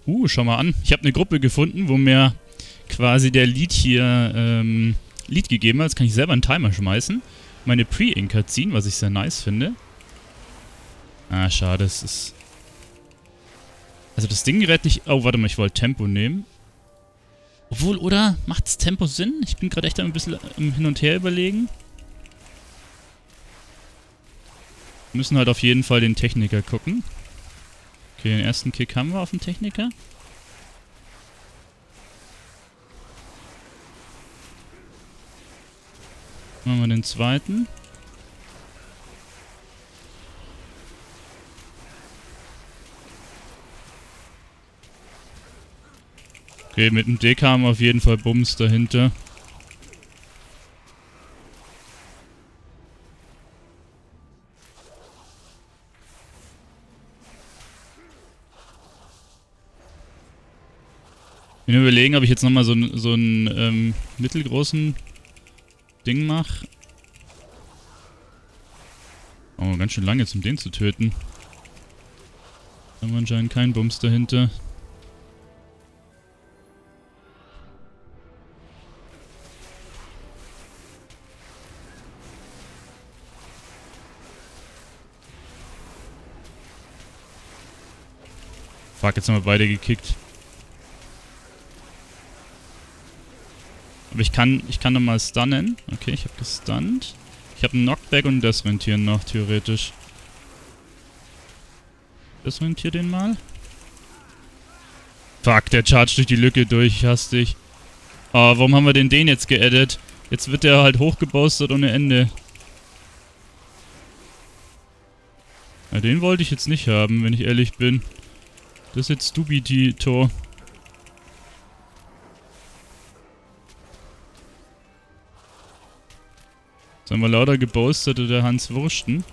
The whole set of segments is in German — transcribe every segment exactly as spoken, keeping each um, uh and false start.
Uh, schau mal an. Ich habe eine Gruppe gefunden, wo mir quasi der Lead hier ähm, Lead gegeben hat. Jetzt kann ich selber einen Timer schmeißen. Meine Pre-Inker ziehen, was ich sehr nice finde. Ah, schade, es ist... Also das Ding rät nicht... Oh, warte mal, ich wollte Tempo nehmen. Obwohl, oder? Macht das Tempo Sinn? Ich bin gerade echt ein bisschen im Hin und Her überlegen. Wir müssen halt auf jeden Fall den Techniker gucken. Okay, den ersten Kick haben wir auf den Techniker. Machen wir den zweiten. Okay, mit dem D K haben wir auf jeden Fall Bums dahinter. Ich bin überlegen, ob ich jetzt nochmal so, so einen ähm, mittelgroßen Ding mache. Oh, ganz schön lange jetzt, um den zu töten. Da haben wir anscheinend keinen Bums dahinter. Fuck, jetzt haben wir beide gekickt. Aber ich kann, ich kann nochmal stunnen. Okay, ich habe gestunt. Ich habe einen Knockback und das Rentier noch, theoretisch. Das Rentier den mal. Fuck, der chargt durch die Lücke durch, ich hasse dich. Oh, warum haben wir denn den jetzt geaddet? Jetzt wird der halt hochgebostet ohne Ende. Ja, den wollte ich jetzt nicht haben, wenn ich ehrlich bin. Das ist jetzt Stupidito. Jetzt haben wir lauter gebostet, der Hans Wursten.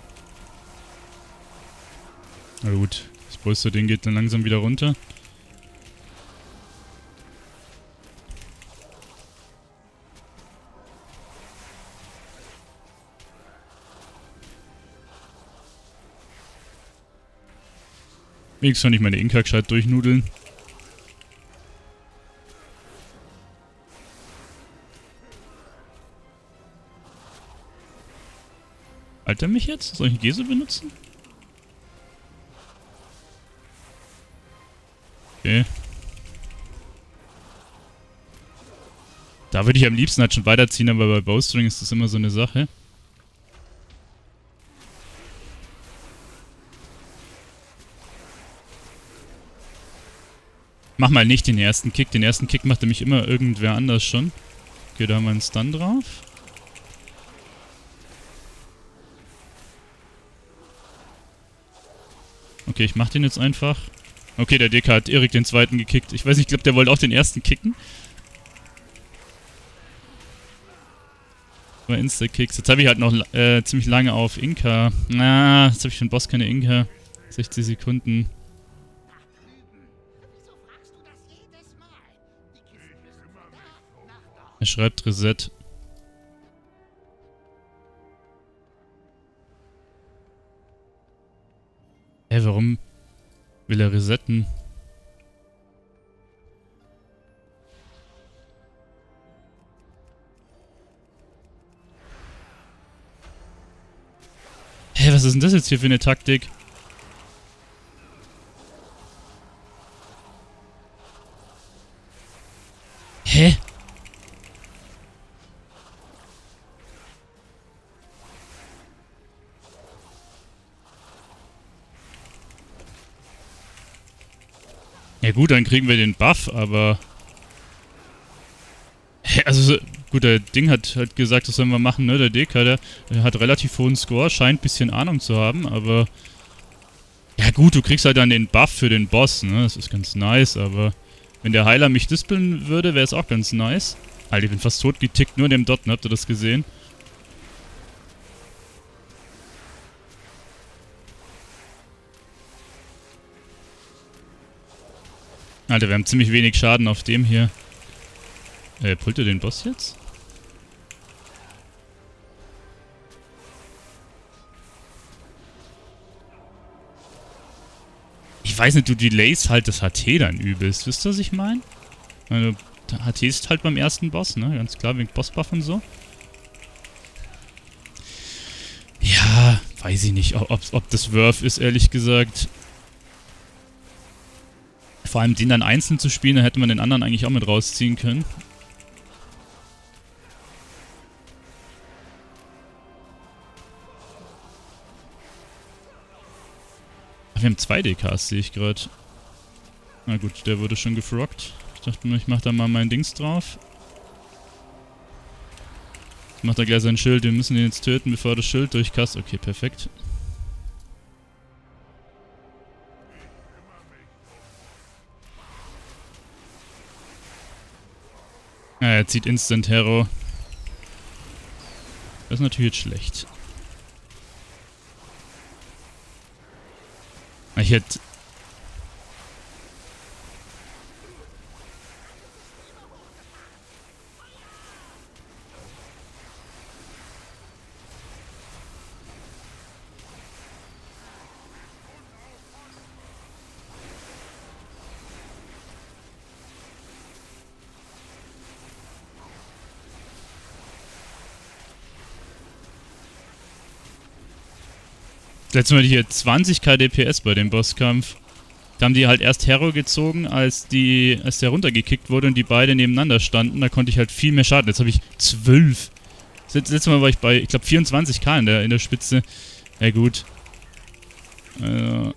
Na gut, das Poster-Ding geht dann langsam wieder runter. Wenigstens kann ich meine Inka gescheit durchnudeln. Alter mich jetzt? Soll ich einen Gese benutzen? Okay. Da würde ich am liebsten halt schon weiterziehen, aber bei Bowstring ist das immer so eine Sache. Mach mal nicht den ersten Kick. Den ersten Kick macht nämlich immer irgendwer anders schon. Okay, da haben wir einen Stun drauf. Okay, ich mach den jetzt einfach. Okay, der D K hat Erik den zweiten gekickt. Ich weiß nicht, ich glaube, der wollte auch den ersten kicken. Aber Insta-Kicks. Jetzt habe ich halt noch äh, ziemlich lange auf Inka. Na, jetzt habe ich für den Boss keine Inka. sechzig Sekunden. Er schreibt Reset. Hä, warum will er resetten? Hä, was ist denn das jetzt hier für eine Taktik? Hä? Ja gut, dann kriegen wir den Buff, aber... Hä, also, gut, der Ding hat halt gesagt, das sollen wir machen, ne? Der D K, der, der hat relativ hohen Score, scheint ein bisschen Ahnung zu haben, aber... Ja gut, du kriegst halt dann den Buff für den Boss, ne? Das ist ganz nice, aber... Wenn der Heiler mich dispeln würde, wäre es auch ganz nice. Alter, ich bin fast tot getickt, nur in dem Dot, ne? Habt ihr das gesehen? Alter, wir haben ziemlich wenig Schaden auf dem hier. Äh, pullt er den Boss jetzt? weiß nicht, du delayst halt das H T dann übelst. Wisst ihr, was ich meine? Also, H T ist halt beim ersten Boss, ne? Ganz klar, wegen Bossbuff und so. Ja, weiß ich nicht, ob, ob das Worth ist, ehrlich gesagt. Vor allem den dann einzeln zu spielen, da hätte man den anderen eigentlich auch mit rausziehen können. Ach, wir haben zwei D Ks, sehe ich gerade. Na gut, der wurde schon gefroggt. Ich dachte nur, ich mach da mal mein Dings drauf. Jetzt macht er gleich sein Schild, wir müssen den jetzt töten, bevor er das Schild durchkast. Okay, perfekt. Ja, er zieht Instant Hero. Das ist natürlich jetzt schlecht. Ich hätte... Letztes Mal hier zwanzig K D P S bei dem Bosskampf. Da haben die halt erst Hero gezogen, als die, als der runtergekickt wurde und die beide nebeneinander standen. Da konnte ich halt viel mehr Schaden. Jetzt habe ich zwölf. Das letzte Mal war ich bei, ich glaube, vierundzwanzig K in der, in der Spitze. Ja gut. Äh...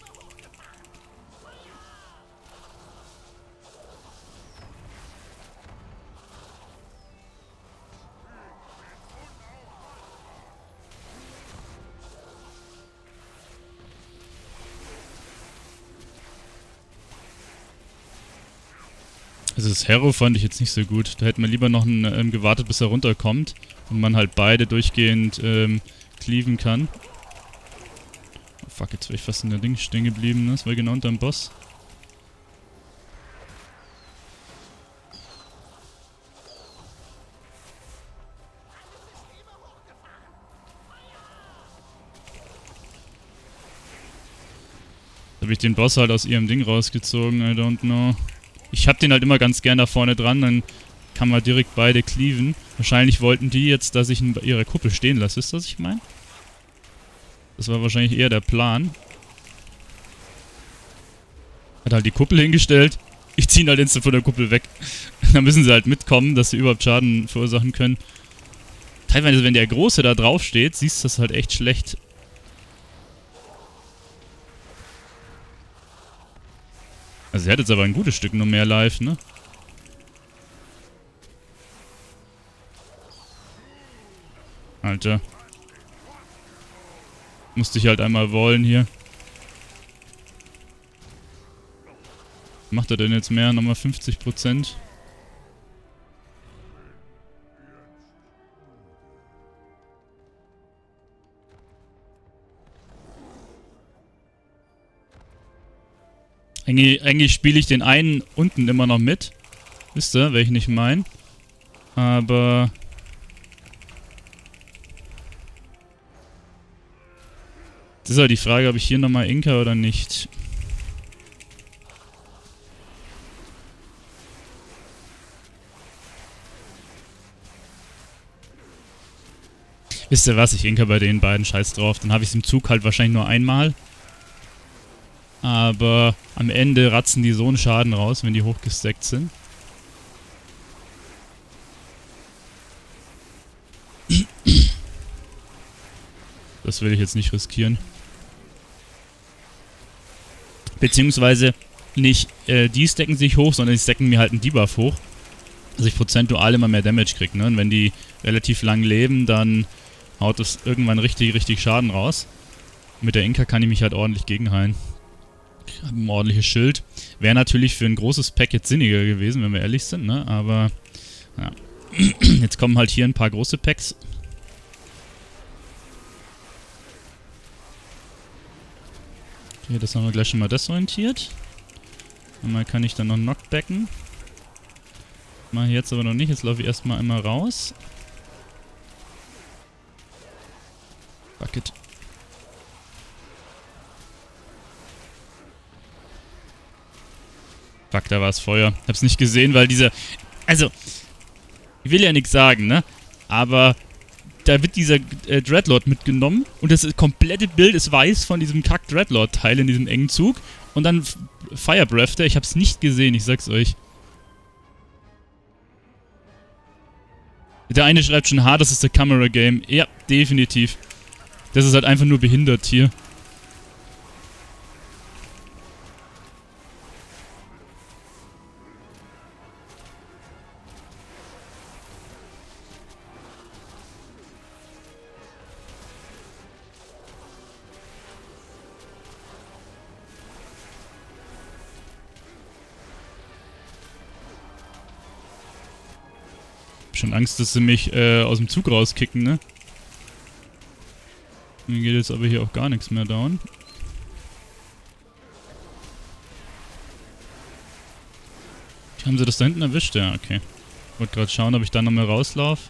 Also das Hero fand ich jetzt nicht so gut. Da hätte man lieber noch einen, ähm, gewartet, bis er runterkommt. Und man halt beide durchgehend ähm, cleaven kann. Oh fuck, jetzt wäre ich fast in der Ding stehen geblieben. Ne? Das war genau unterm Boss. Da habe ich den Boss halt aus ihrem Ding rausgezogen, I don't know. Ich hab den halt immer ganz gern da vorne dran, dann kann man direkt beide cleaven. Wahrscheinlich wollten die jetzt, dass ich ihn bei ihrer Kuppel stehen lasse. Ist das, was ich meine? Das war wahrscheinlich eher der Plan. Hat halt die Kuppel hingestellt. Ich ziehe ihn halt instant von der Kuppel weg. Dann müssen sie halt mitkommen, dass sie überhaupt Schaden verursachen können. Teilweise, wenn der Große da drauf steht, siehst du das halt echt schlecht. Also er hat jetzt aber ein gutes Stück noch mehr live, ne? Alter. Musste ich halt einmal wollen hier. Macht er denn jetzt mehr? Nochmal fünfzig Prozent. Eigentlich, eigentlich spiele ich den einen unten immer noch mit. Wisst ihr, welchen ich meine? Aber... Das ist halt die Frage, ob ich hier nochmal Inka oder nicht. Wisst ihr was, ich Inka bei den beiden, scheiß drauf. Dann habe ich es im Zug halt wahrscheinlich nur einmal. Aber am Ende ratzen die so einen Schaden raus, wenn die hochgestackt sind. Das will ich jetzt nicht riskieren. Beziehungsweise nicht äh, die stacken sich hoch, sondern die stacken mir halt einen Debuff hoch. Dass ich prozentual immer mehr Damage kriege, ne? Und wenn die relativ lang leben, dann haut das irgendwann richtig, richtig Schaden raus. Mit der Inka kann ich mich halt ordentlich gegenheilen. Ich habe ein ordentliches Schild. Wäre natürlich für ein großes Pack jetzt sinniger gewesen, wenn wir ehrlich sind, ne? Aber, ja. Jetzt kommen halt hier ein paar große Packs. Okay, das haben wir gleich schon mal desorientiert. Einmal kann ich dann noch Knockbacken. Mach ich jetzt aber noch nicht. Jetzt laufe ich erstmal einmal raus. Fuck it. Fuck, da war es Feuer. Hab's nicht gesehen, weil dieser... Also, ich will ja nichts sagen, ne? Aber da wird dieser äh, Dreadlord mitgenommen und das komplette Bild ist weiß von diesem Kack-Dreadlord-Teil in diesem engen Zug. Und dann Fire Breath, ich hab's nicht gesehen, ich sag's euch. Der eine schreibt schon hart, das ist der Camera Game. Ja, definitiv. Das ist halt einfach nur behindert hier. Schon Angst, dass sie mich äh, aus dem Zug rauskicken, ne? Mir geht jetzt aber hier auch gar nichts mehr down. Haben sie das da hinten erwischt? Ja, okay. Ich wollte gerade schauen, ob ich da nochmal rauslaufe.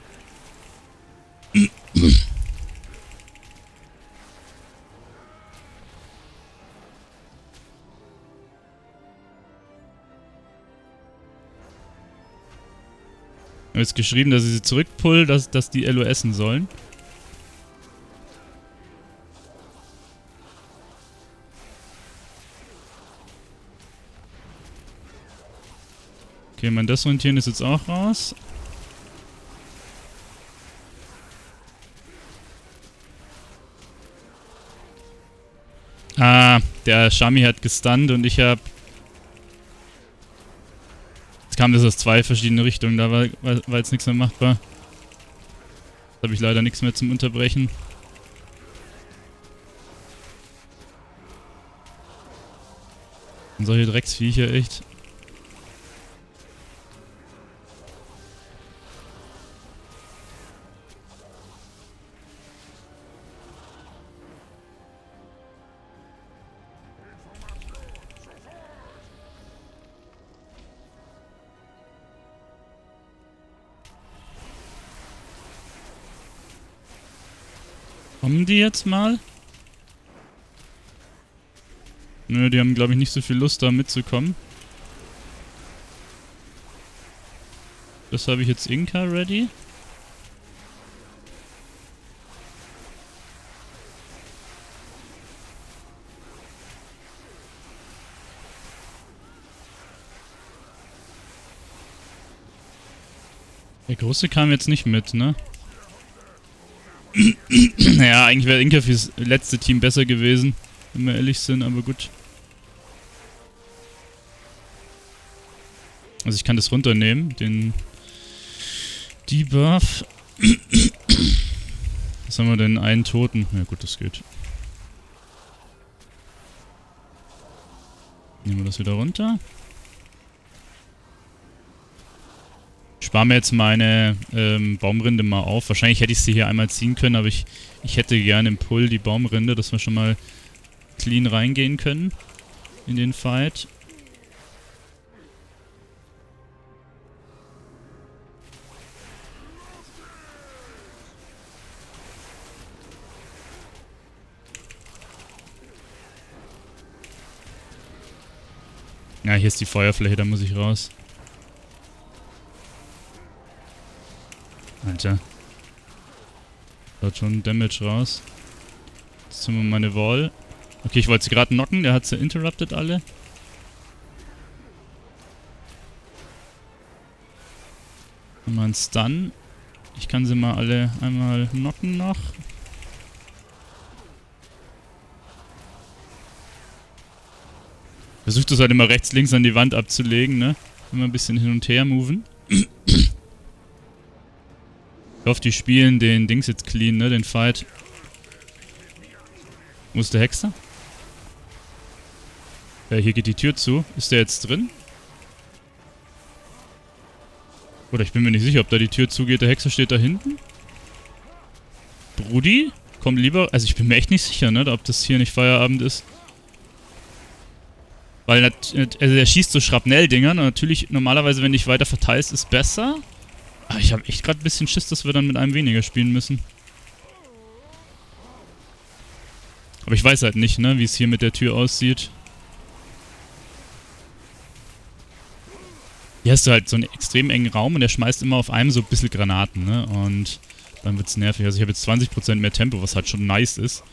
Ich habe jetzt geschrieben, dass ich sie zurückpull, dass, dass die L O S'en sollen. Okay, mein Desorientieren ist jetzt auch raus. Ah, der Shami hat gestunt und ich habe... Jetzt kam das aus zwei verschiedene Richtungen, da war, war, war jetzt nichts mehr machbar. Da habe ich leider nichts mehr zum Unterbrechen. Und solche Drecksviecher, echt. Kommen die jetzt mal? Nö, die haben, glaube ich, nicht so viel Lust, da mitzukommen. Das habe ich jetzt Inka ready. Der Große kam jetzt nicht mit, ne? Ja, eigentlich wäre Inka fürs letzte Team besser gewesen, wenn wir ehrlich sind, aber gut. Also ich kann das runternehmen, den Debuff. Was haben wir denn? Einen Toten. Ja gut, das geht. Nehmen wir das wieder runter. Ich spare mir jetzt meine ähm, Baumrinde mal auf. Wahrscheinlich hätte ich sie hier einmal ziehen können, aber ich, ich hätte gerne im Pull die Baumrinde, dass wir schon mal clean reingehen können in den Fight. Ja, hier ist die Feuerfläche, da muss ich raus. Alter. Haut schon Damage raus. Jetzt haben wir meine Wall. Okay, ich wollte sie gerade knocken, der hat sie interrupted alle. Mal einen Stun. Ich kann sie mal alle einmal knocken noch. Versucht das halt immer rechts, links an die Wand abzulegen, ne? Immer ein bisschen hin und her moven. Ich hoffe, die spielen den Dings jetzt clean, ne? Den Fight. Wo ist der Hexer? Ja, hier geht die Tür zu. Ist der jetzt drin? Oder ich bin mir nicht sicher, ob da die Tür zugeht. Der Hexer steht da hinten. Brudi? Komm lieber... Also ich bin mir echt nicht sicher, ne? Ob das hier nicht Feierabend ist. Weil, also der schießt so Schrapnell-Dinger. Und natürlich, normalerweise, wenn du dich weiter verteilst, ist besser. Aber ich habe echt gerade ein bisschen Schiss, dass wir dann mit einem weniger spielen müssen. Aber ich weiß halt nicht, ne, wie es hier mit der Tür aussieht. Hier hast du halt so einen extrem engen Raum und der schmeißt immer auf einem so ein bisschen Granaten, ne? Und dann wird's nervig. Also ich habe jetzt zwanzig Prozent mehr Tempo, was halt schon nice ist.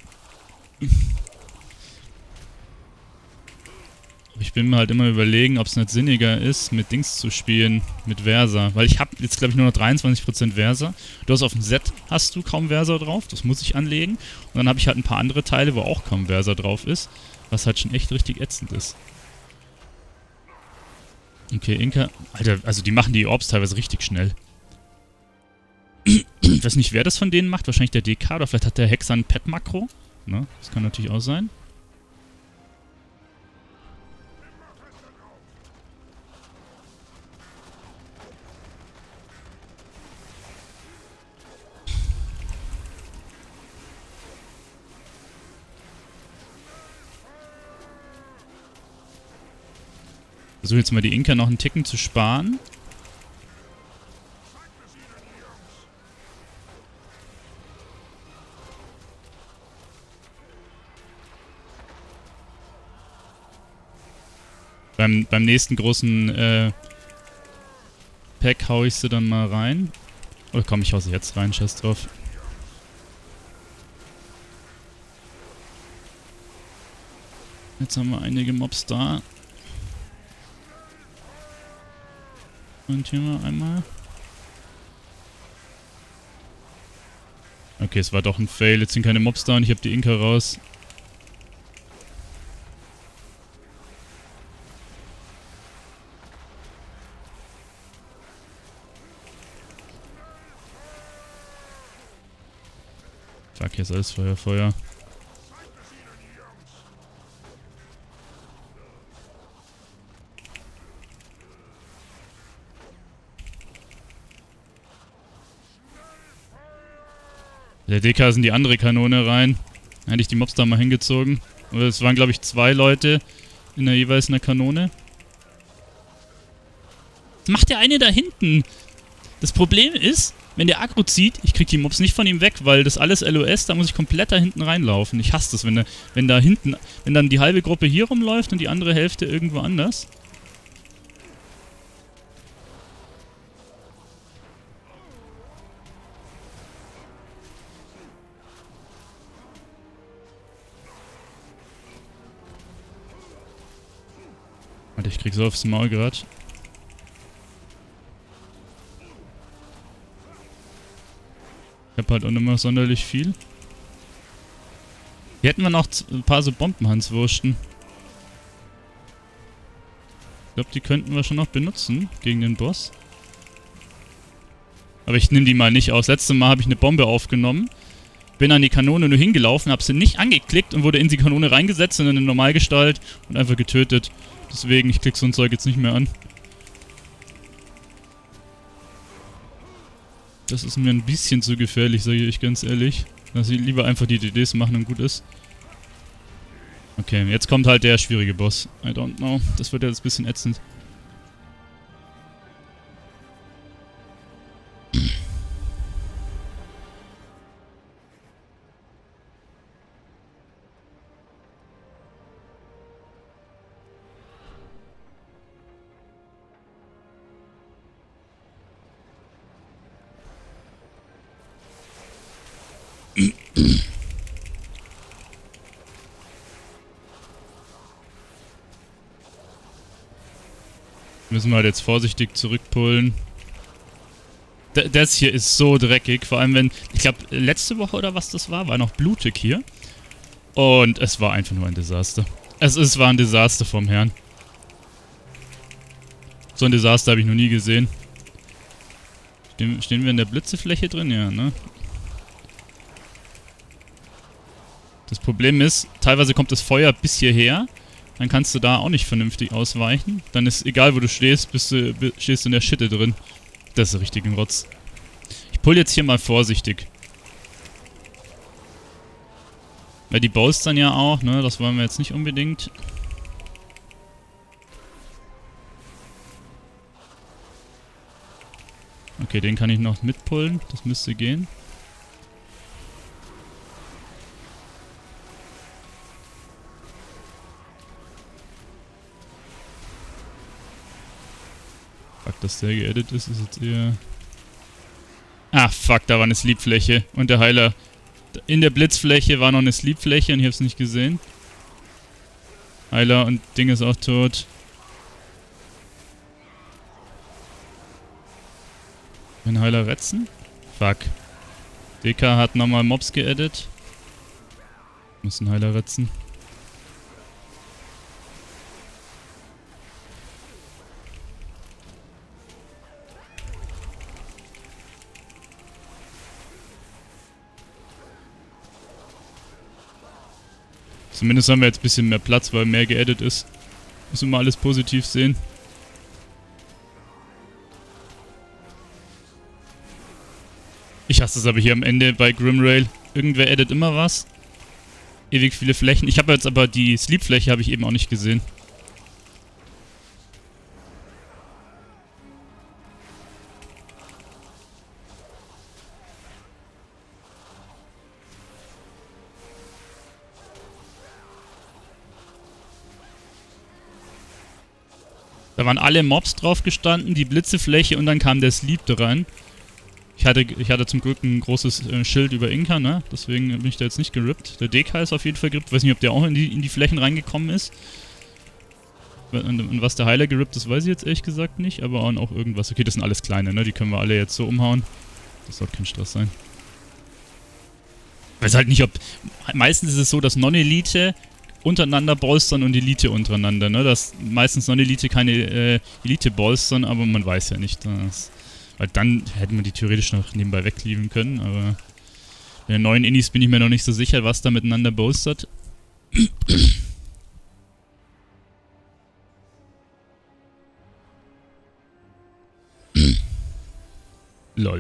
Ich bin mir halt immer überlegen, ob es nicht sinniger ist, mit Dings zu spielen, mit Versa. Weil ich habe jetzt, glaube ich, nur noch dreiundzwanzig Prozent Versa. Du hast auf dem Set hast du kaum Versa drauf, das muss ich anlegen. Und dann habe ich halt ein paar andere Teile, wo auch kaum Versa drauf ist, was halt schon echt richtig ätzend ist. Okay, Inka. Alter, also die machen die Orbs teilweise richtig schnell. Ich weiß nicht, wer das von denen macht. Wahrscheinlich der D K oder vielleicht hat der Hexer ein Pet-Makro. Ne? Das kann natürlich auch sein. Ich versuche jetzt mal die Inka noch einen Ticken zu sparen. Beim, beim nächsten großen äh, Pack hau ich sie dann mal rein. Oder komm, ich hau sie jetzt rein, scheiß drauf. Jetzt haben wir einige Mobs da. Und hier mal einmal. Okay, es war doch ein Fail. Jetzt sind keine Mobs da und ich habe die Inka raus. Fuck, hier ist alles Feuer, Feuer. Der D K ist in die andere Kanone rein. Hätte ich die Mobs da mal hingezogen. Oder es waren, glaube ich, zwei Leute in der jeweils einer Kanone. Was macht der eine da hinten? Das Problem ist, wenn der Aggro zieht, ich krieg die Mobs nicht von ihm weg, weil das alles L O S, da muss ich komplett da hinten reinlaufen. Ich hasse das, wenn, der, wenn da hinten, wenn dann die halbe Gruppe hier rumläuft und die andere Hälfte irgendwo anders. Alter, ich krieg so aufs Maul gerade. Ich hab halt auch nicht mehr sonderlich viel. Hier hätten wir noch ein paar so Bombenhanswursten. Ich glaube, die könnten wir schon noch benutzen gegen den Boss. Aber ich nehme die mal nicht aus. Letztes Mal habe ich eine Bombe aufgenommen. Bin an die Kanone nur hingelaufen, habe sie nicht angeklickt und wurde in die Kanone reingesetzt in eine Normalgestalt und einfach getötet. Deswegen, ich klicke so ein Zeug jetzt nicht mehr an. Das ist mir ein bisschen zu gefährlich, sage ich ganz ehrlich. Dass ich lieber einfach die D Ds machen und gut ist. Okay, jetzt kommt halt der schwierige Boss. I don't know. Das wird jetzt ein bisschen ätzend. Müssen wir halt jetzt vorsichtig zurückpullen. D das hier ist so dreckig, vor allem wenn... Ich glaube, letzte Woche oder was das war, war noch blutig hier. Und es war einfach nur ein Desaster. Es ist, war ein Desaster vom Herrn. So ein Desaster habe ich noch nie gesehen. Stehen, stehen wir in der Blitzefläche drin? Ja, ne? Das Problem ist, teilweise kommt das Feuer bis hierher. Dann kannst du da auch nicht vernünftig ausweichen. Dann ist egal, wo du stehst, bist du, stehst du in der Schitte drin. Das ist richtig ein Rotz. Ich pull jetzt hier mal vorsichtig. Weil die Bows dann ja auch, ne? Das wollen wir jetzt nicht unbedingt. Okay, den kann ich noch mitpullen. Das müsste gehen. Fuck, dass der geedit ist, ist jetzt eher... Ah, fuck, da war eine Sleep-Fläche. Und der Heiler... In der Blitzfläche war noch eine Sleep-Fläche und ich hab's nicht gesehen. Heiler und Ding ist auch tot. Ein Heiler retzen? Fuck. D K hat nochmal Mobs geedit. Muss ein Heiler retzen. Zumindest haben wir jetzt ein bisschen mehr Platz, weil mehr geedit ist. Müssen wir alles positiv sehen. Ich hasse es aber hier am Ende bei Grimrail. Irgendwer edit immer was. Ewig viele Flächen. Ich habe jetzt aber die Sleep-Fläche habe ich eben auch nicht gesehen. Da waren alle Mobs drauf gestanden, die Blitzefläche und dann kam der Sleep da rein. Ich hatte, ich hatte zum Glück ein großes äh, Schild über Inka, ne? Deswegen bin ich da jetzt nicht gerippt. Der D K ist auf jeden Fall gerippt. Ich weiß nicht, ob der auch in die, in die Flächen reingekommen ist. Und, und was der Heiler gerippt ist, weiß ich jetzt ehrlich gesagt nicht. Aber auch irgendwas. Okay, das sind alles kleine, ne? Die können wir alle jetzt so umhauen. Das sollte kein Stress sein. Ich weiß halt nicht, ob... Meistens ist es so, dass Non-Elite untereinander bolstern und Elite untereinander, ne? Dass meistens Non-Elite keine äh, Elite bolstern, aber man weiß ja nicht, dass... Weil dann hätten wir die theoretisch noch nebenbei wegleaven können, aber... Bei den neuen Innis bin ich mir noch nicht so sicher, was da miteinander bolstert. Lol.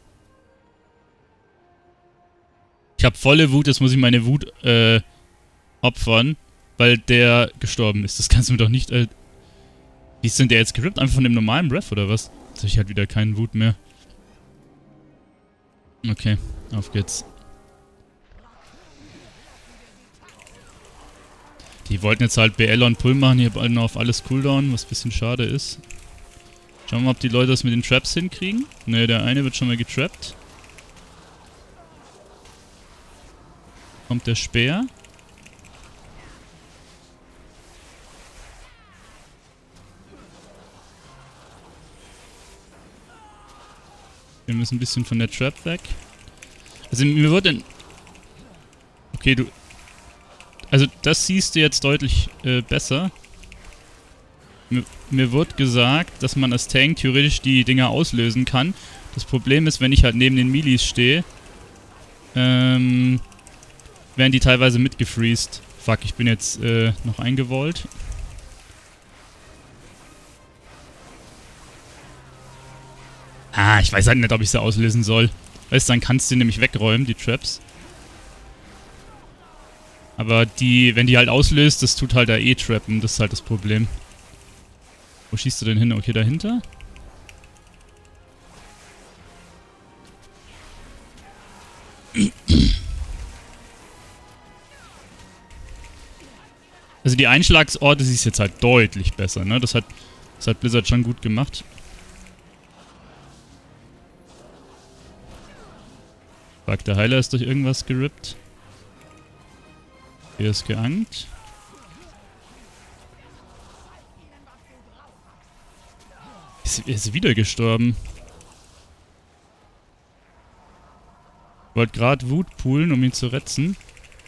Ich hab volle Wut, jetzt muss ich meine Wut, äh... opfern, weil der gestorben ist. Das kannst du mir doch nicht... Äh Wie ist denn der jetzt gerippt? Einfach von dem normalen Breath oder was? Jetzt hab ich halt wieder keinen Wut mehr. Okay, auf geht's. Die wollten jetzt halt B L und Pull machen, hier bald noch auf alles Cooldown, was ein bisschen schade ist. Schauen wir mal, ob die Leute das mit den Traps hinkriegen. Ne, der eine wird schon mal getrappt. Kommt der Speer. Wir müssen ein bisschen von der Trap weg. Also mir wird denn... Okay, du... Also das siehst du jetzt deutlich äh, besser. Mir, mir wird gesagt, dass man als Tank theoretisch die Dinger auslösen kann. Das Problem ist, wenn ich halt neben den Melees stehe, ähm, werden die teilweise mitgefreezed. Fuck, ich bin jetzt äh, noch eingewollt. Ah, ich weiß halt nicht, ob ich sie auslösen soll. Weißt du, dann kannst du die nämlich wegräumen, die Traps. Aber die, wenn die halt auslöst, das tut halt da eh trappen. Das ist halt das Problem. Wo schießt du denn hin? Okay, dahinter. Also die Einschlagsorte, sie ist jetzt halt deutlich besser, ne? Das hat, das hat Blizzard schon gut gemacht. Fuck, der Heiler ist durch irgendwas gerippt. Hier ist geankt. Ist, ist wieder gestorben. Wollte gerade Wut poolen, um ihn zu retzen.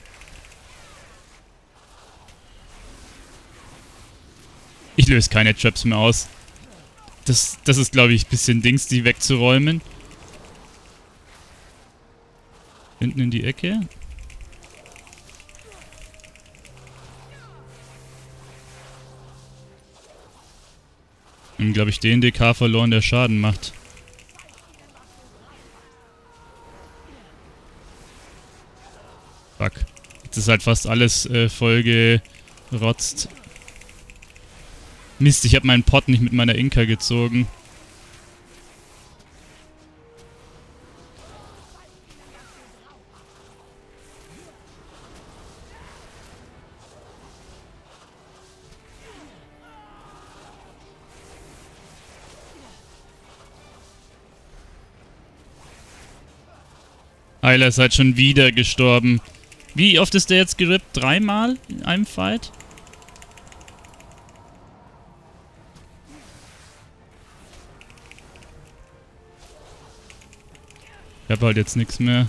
Ich löse keine Traps mehr aus. Das, das ist, glaube ich, ein bisschen Dings, die wegzuräumen. Hinten in die Ecke. Und glaube ich, den D K verloren, der Schaden macht. Fuck. Jetzt ist halt fast alles äh, voll gerotzt. Mist, ich habe meinen Pot nicht mit meiner Inka gezogen. Heiler ist halt schon wieder gestorben. Wie oft ist der jetzt gerippt? Dreimal in einem Fight? Ich hab halt jetzt nichts mehr.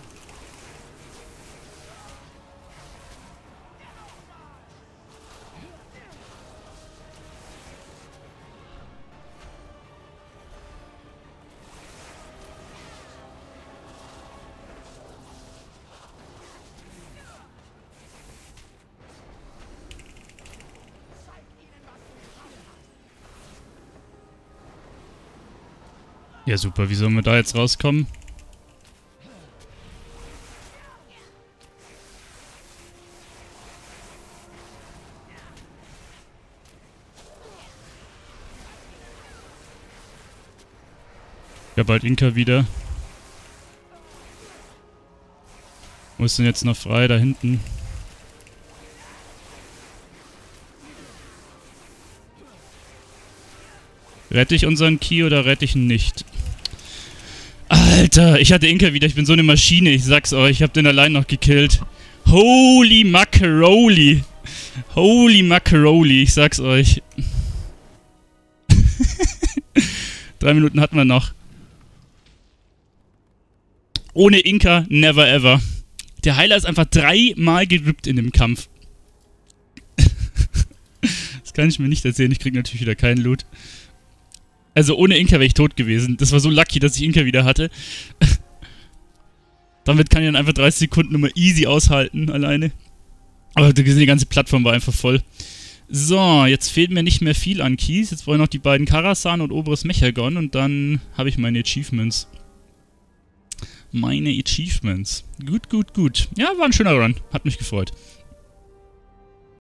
Ja super, wie sollen wir da jetzt rauskommen? Ja, bald Inka wieder. Wo ist denn jetzt noch frei? Da hinten. Rette ich unseren Ki oder rette ich ihn nicht? Alter, ich hatte Inka wieder. Ich bin so eine Maschine. Ich sag's euch. Ich hab den allein noch gekillt. Holy Macaroli. Holy Macaroli. Ich sag's euch. Drei Minuten hatten wir noch. Ohne Inka, never ever. Der Heiler ist einfach dreimal gerippt in dem Kampf. Das kann ich mir nicht erzählen. Ich krieg natürlich wieder keinen Loot. Also ohne Inka wäre ich tot gewesen. Das war so lucky, dass ich Inka wieder hatte. Damit kann ich dann einfach dreißig Sekunden immer easy aushalten, alleine. Aber die ganze Plattform war einfach voll. So, jetzt fehlt mir nicht mehr viel an Keys. Jetzt brauche ich noch die beiden Karasan und oberes Mechagon und dann habe ich meine Achievements. Meine Achievements. Gut, gut, gut. Ja, war ein schöner Run. Hat mich gefreut.